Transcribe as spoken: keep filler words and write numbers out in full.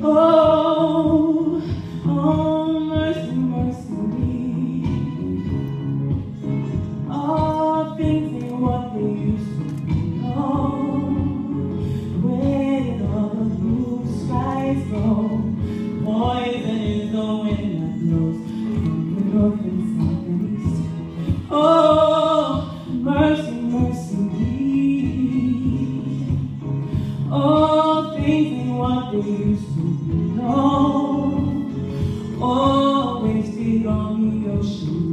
Oh, oh, mercy, mercy me. All things ain't what they used to be. Oh, where did all the blue skies go? Poison is the wind that blows from the north and south and east. Oh, mercy, mercy me. All things ain't what they used to be. No, always be on the ocean.